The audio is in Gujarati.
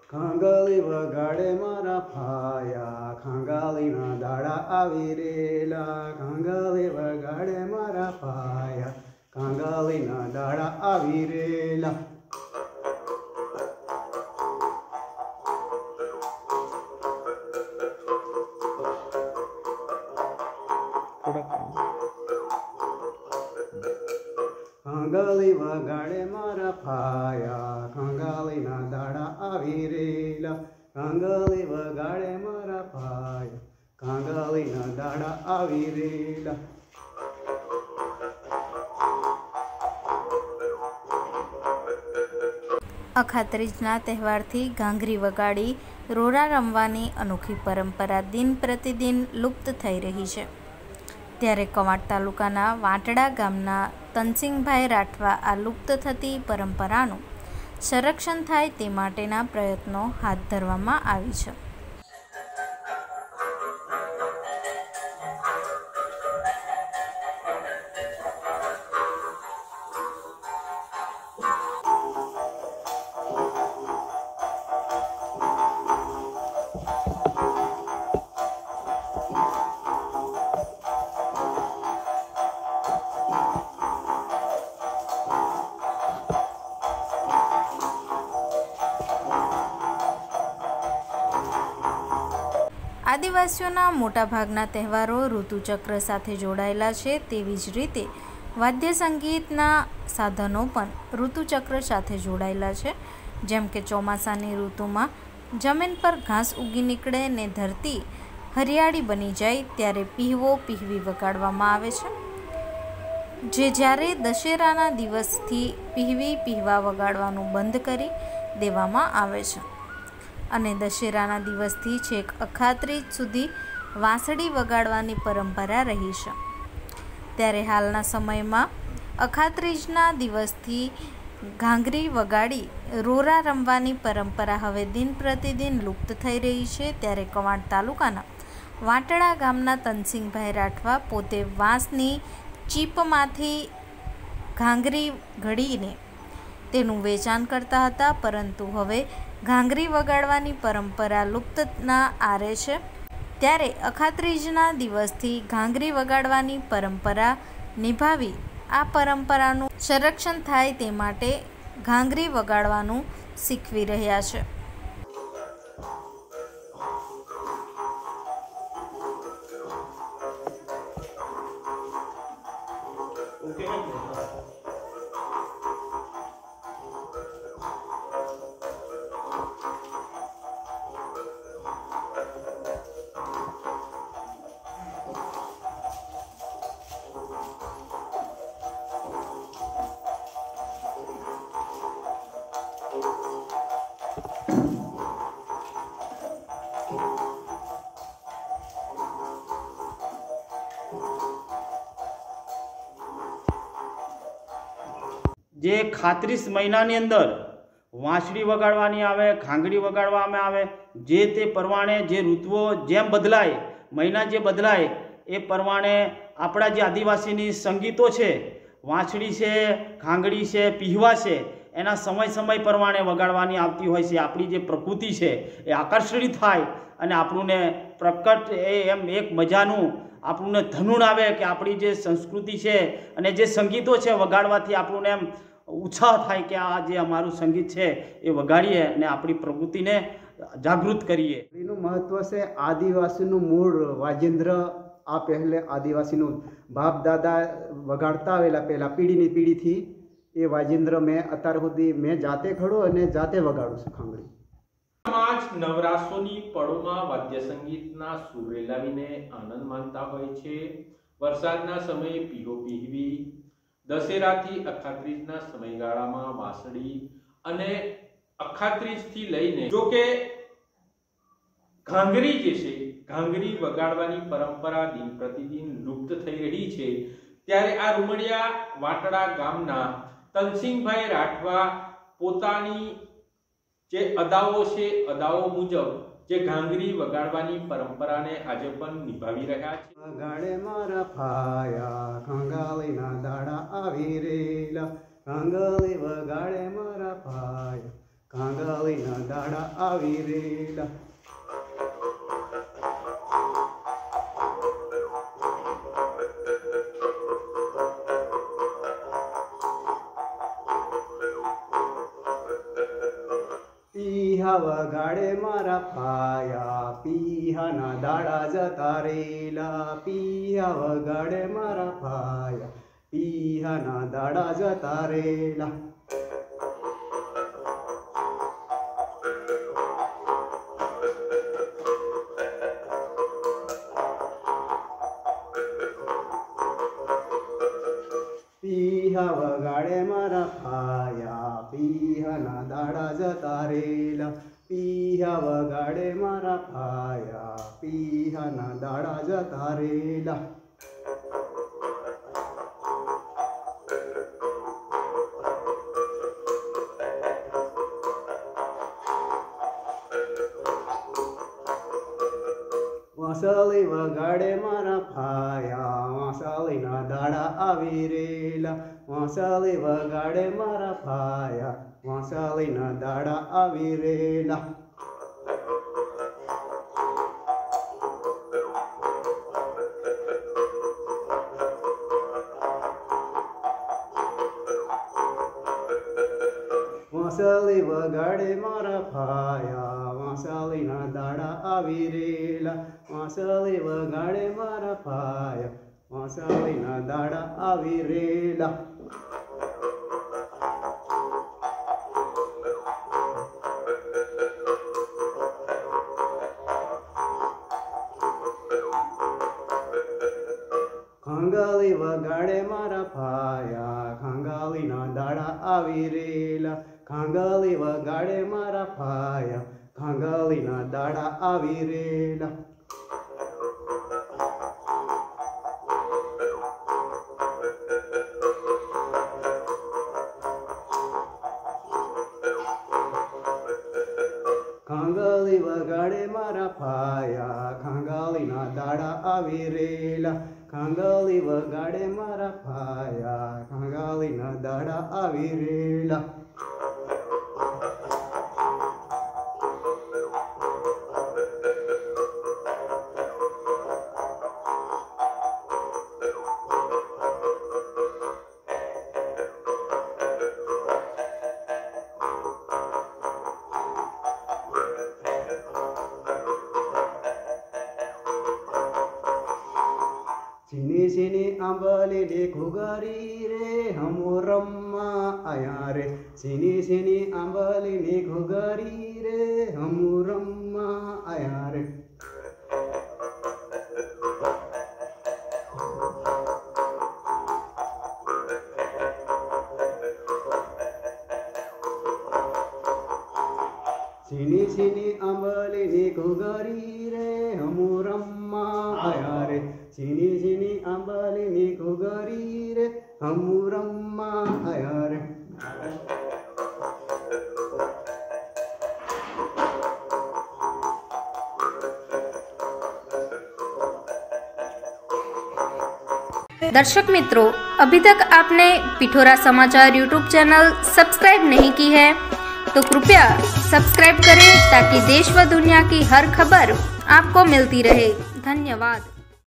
ખાંગાલી વગાડે મારા ફાયા, ખાંગાલીના દાડા આવી રેલા. ખાંગાલી વગાડે મારા ફાયા, ખાંગાલીના દાડા આવી રેલા. ખાંગાલી વગાડે મારા ફાયા, ખાંગાલીના દાડા આવી રેલા. ખાંગાલી વગાડે મારા ફાયા, ખાંગાલીના દાડા આવી રેલા. અખાત્રીજના તહેવારથી ઘાંઘરી વગાડી રોરા રમવાની અનોખી પરંપરા દિન પ્રતિદિન લુપ્ત થઈ રહી છે. ત્યારે કવાંટ તાલુકાના વાટડા ગામના તનસિંગભાઈ રાઠવા આ લુપ્ત થતી પરંપરાનું સંરક્ષણ થાય તે માટેના પ્રયત્નો હાથ ધરવામાં આવી છે. આદિવાસીઓના મોટાભાગના તહેવારો ઋતુચક્ર સાથે જોડાયેલા છે. તેવી જ રીતે વાદ્ય સંગીતના સાધનો પણ ઋતુચક્ર સાથે જોડાયેલા છે. જેમ કે ચોમાસાની ઋતુમાં જમીન પર ઘાસ ઉગી નીકળે ને ધરતી હરિયાળી બની જાય ત્યારે પીહવો પીહવી વગાડવામાં આવે છે. જે જ્યારે દશેરાના દિવસથી પીહવી પીહવા વગાડવાનું બંધ કરી દેવામાં આવે છે અને દશેરાના દિવસથી છેક અખાત્રીજ સુધી વાંસળી વગાડવાની પરંપરા રહી છે. ત્યારે હાલના સમયમાં અખાત્રીજના દિવસથી ઘાંઘરી વગાડી રોરા રમવાની પરંપરા હવે દિન પ્રતિદિન લુપ્ત થઈ રહી છે. ત્યારે કવાંટ તાલુકાના વાટડા ગામના તનસિંગભાઈ રાઠવા પોતે વાંસની ચીપમાંથી ઘાંઘરી ઘડીને તેનું વેચાણ કરતા હતા, પરંતુ હવે ઘાંઘરી વગાડવાની પરંપરા લુપ્તના આરે છે. ત્યારે અખાત્રીજના દિવસથી ઘાંઘરી વગાડવાની પરંપરા નિભાવી આ પરંપરાનું સંરક્ષણ થાય તે માટે ઘાંઘરી વગાડવાનું શીખવી રહ્યા છે. જે ખાત્રીસ મહિનાની અંદર વાંસળી વગાડવાની આવે, ઘાંઘરી વગાડવામાં આવે. જે તે પ્રમાણે જે ઋતુઓ જેમ બદલાય, મહિના જે બદલાય એ પ્રમાણે આપણા જે આદિવાસીની સંગીતો છે, વાંસળી છે, ઘાંઘરી છે, પીહવા છે, એના સમય પ્રમાણે વગાડવાની આવતી હોય છે. આપણી જે પ્રકૃતિ છે એ આકર્ષિત થાય અને આપણને પ્રકટ એમ એક મજાનું આપણને ધનુણ આવે કે આપણી જે સંસ્કૃતિ છે અને જે સંગીતો છે વગાડવાથી આપણને એમ ઉત્સાહ થાય કે આ જે અમારું સંગીત છે એ વગાડીએ અને આપણી પ્રકૃતિને જાગૃત કરીએ. એનું મહત્વ છે આદિવાસીનું મૂળ વાજિંદ્ર. આ પહેલે આદિવાસીનું બાપ દાદા વગાડતા આવેલા પહેલાં પેઢીની પેઢીથી એ વાજિંદ્ર મેં અત્યાર સુધી મેં જાતે ઘડું અને જાતે વગાડું છું ખાંગડી. સમાજ નવરાસોની પળોમાં વાદ્ય સંગીતના સૂર રેલાવીને આનંદ માણતા હોય છે. વરસાદના સમયે પીહો પીહવી, દશેરાથી અખાત્રીજના સમયગાળામાં વાંસળી અને અખાત્રીજથી લઈને જો કે ઘાંઘરી જે છે, ઘાંઘરી વગાડવાની પરંપરા દિન પ્રતિદિન લુપ્ત થઈ રહી છે. ત્યારે આ રૂમડિયા વાટડા ગામના તનસિંગભાઈ રાઠવા પોતાની જે અદાઓ છે, અદાઓ મુજબ જે ઘાંઘરી વગાડવાની પરંપરાને આજે પણ નિભાવી રહ્યા છે. વગાડે મારા ફાયા, ખાંગાલીના દાડા આવી રેલા. ખાંગાલી વગાડે મારા ફાયા, કાંગાળીના દાડા આવી રેલા. પીહા વગાડે મારા પાયા, પીહાના દાડા જતા રેલા. પીહા વગાડે મારા પાયા, પીહાના દાડા જતા રેલા. પીહા વગાડે મારા પાયા, પીહાના દાડા જતા રેલા. પીહા વગાડે મારા પાયા, પીહાના દાડા જતા રેલા. વાંસળી વગાડે મારા પાયા, વાંસળીના દાડા આવી રેલા. વાંસળી વગાડે મારા પાયા, વાંસળીના દાડા આવી રેલા. વાંસળી વગાડે મારા પાયા, વાંસળીના દાડા આવી રેલા. વાંસળી વગાડે મારા પાયા, વાંસળીના દાડા આવી રેલા. ખાંગાળી વગાડે મારા પાયા, ખાંગાળીના દાડા આવી રેલા. ખાંગાળી વગાડે મારા પાયા, ખાંગાળીના દાડા આવી રેલા. ખાંગાળી વગાડે મારા પાયા, ખાંગાળીના દાડા આવી રેલા. ખાંગાળી વગાડે મારા પાયા, ખાંગાળીના દાડા આવી રેલા. સીની સીની આંબલીની ઘુઘરી રે હમો રમવા આયા રે. સીની સીની આંબલીની ઘુઘરી રે હમો રમવા આયા રે. સીની સીની આંબલીની ઘુઘરી રે હમો રમવા આયા રે. સીની સીની આંબલીની ઘુઘરી રે હમુ રમવા આયા રે. दर्शक मित्रों, अभी तक आपने पिठोरा समाचार यूट्यूब चैनल सब्सक्राइब नहीं की है तो कृपया सब्सक्राइब करें ताकि देश व दुनिया की हर खबर आपको मिलती रहे। धन्यवाद।